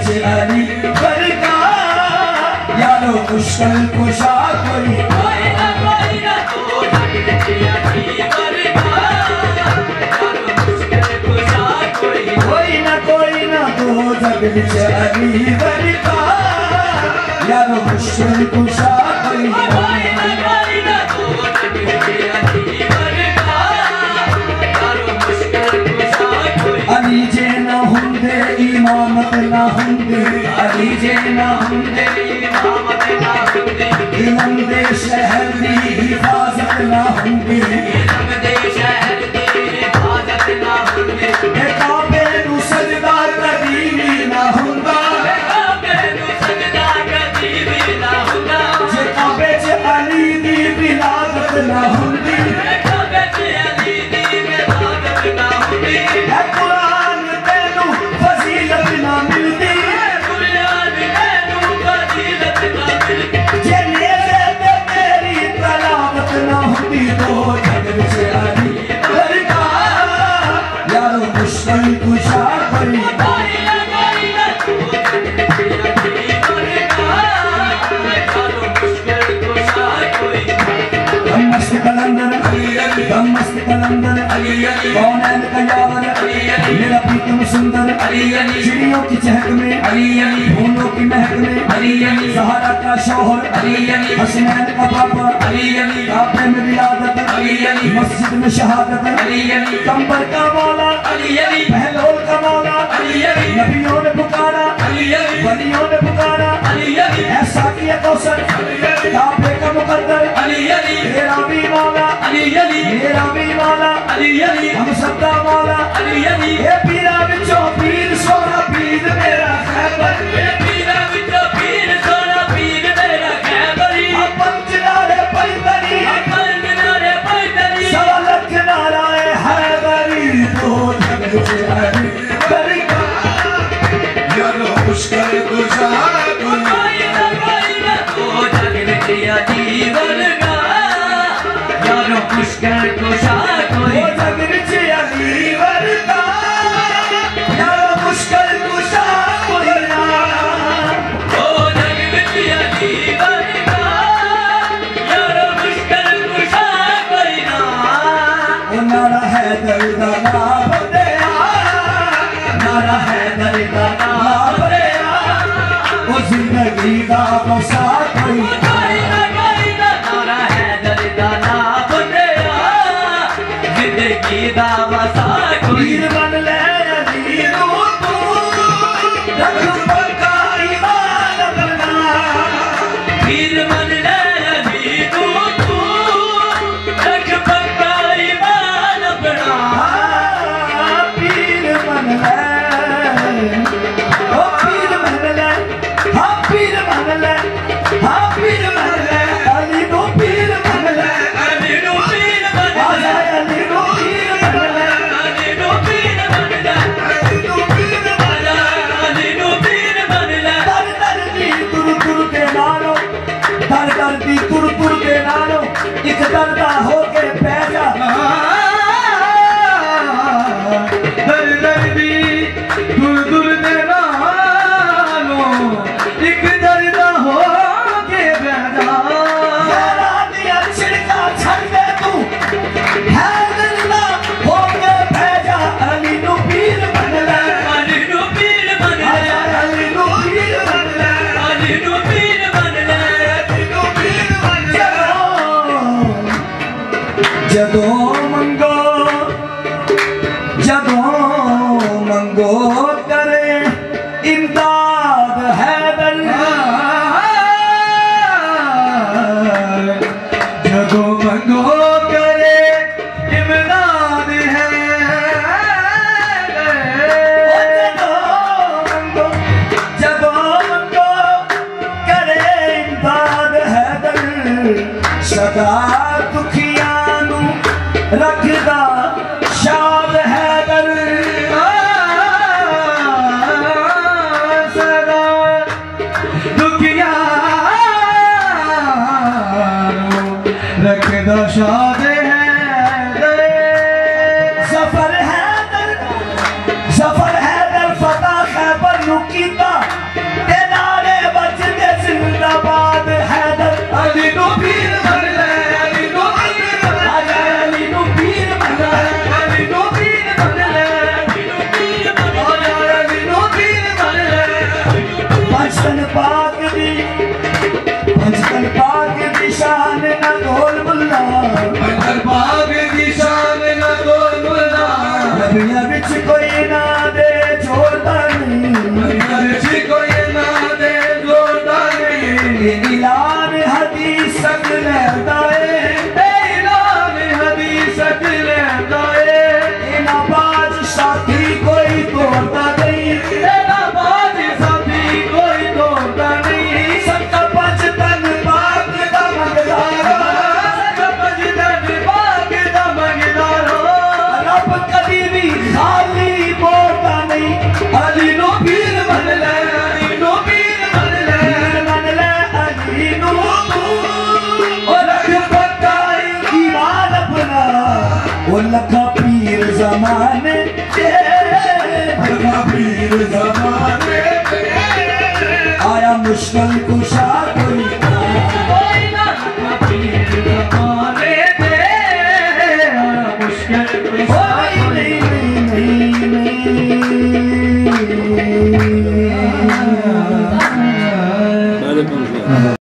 च अली बरका यारो मुश्किल कुशा कोई ना तो जग च अली बरका यारो मुश्किल कुशा कोई ना तो जग च अली बरका यारो मुश्किल कुशा कोई ना तो जग च अली बरका यारो मुश्किल कुशा कोई अली जे ना हुंदे इमामत ना हुंदे अली जे ना हुंदे इमामत ना हुंदे इलम दे शहर दी हिफाजत ना हुंदी इलम दे शहर दी हिफाजत ना हुंदी ए काबे नू सजदा कदी भी ना हुंदा ए काबे नू सजदा कदी भी ना हुंदा जे काबे च अली दी विलादत ना हुंदी ए काबे च अली दी विलादत ना हुंदी ए कुरान तेनू फजीलत ना मिलदी ए कुरान तेनू फजीलत ना मिलदी जे नेज़े ते तेरी तलावत ना हुंदी तो जग च अली बरका यारो मुश्किल कुशा कोई ना तो जग च अली बरका यारो मुश्किल कुशा कोई मस्त कलंदर दम मस्त कलंदर कौनैन का यावर मेरा प्रीतम सुंदर चिड़ियों की चहक में फूलों की महक में सहारा का शौहर हसनैन का पापा काबे में विलादत मस्जिद में शहादत कंबर का मौला पहलोल का मौला नबियों ने पुकारा वलियों ने पुकारा ऐसा किया कौसर काबे का मुकद्दर मेरा भी मौला मेरा भी मौला हम सबका मौला ये पीरा विचों पीर सोना पीर मेरा खैबर ये पीरा विचों पीर सोना पीर मेरा खैबरी पंच नारे पैदरी सवा लख नाराए हैदरी तो जग च अली बरका यारो मुश्किल कुशा कोई ना तो जग च अली बरका यारो मुश्किल कुशा कोई जग च अली बरका यारो मुश्किल कुशा कोई ना तो जग च अली बरका यारो मुश्किल कुशा कोई ना ओ नारा है दर्द ना बंदेया नारा है दर्द ना बंदेया ओ जिंदगी दा बसा कोई नारा है दर्द ना बंदेया जिंदगी दा बसा कोई बन ले अली तू रख पक्का ईमान अपना पीर बन ले अली तू रख पक्का ईमान अपना पीर बन ले ओ पीर बन ले हाँ पीर बन ले हाँ पीर बन ले अली तू पीर बन ले अली तू पीर बन ले अली तू पीर बन ले अली तू पीर बन ले अली तू पीर बन ले अली तू पीर बन ले दर दर दी तुर तुर के नालो दर दर दी तुर तुर के नालो एक दरदा हो के पै जा दर दर दी तुर तुर के नालो एक दरदा हो के पै जा यारा दिया छिड़का छड़ दे तू है दरदा हो के पै जा अली नु पीर बन ले अली नु पीर बन ले अली नु पीर बन ले अली नु पीर बन ले अली नु पीर बन ले जदों मंगो करे इमदाद हैदर जदों मंगो करे इमदाद जदों मंगो करे इमदाद हैदर सदा दुखियां नू रखदा शाद हैदर सदा दुखियां रखदा शाद हैदर सफर हैदर फतेह खैबर नू कीता मुश्किल कुशा कोई ना फकीर जमाने दे मुश्किल कुशा नहीं नहीं नहीं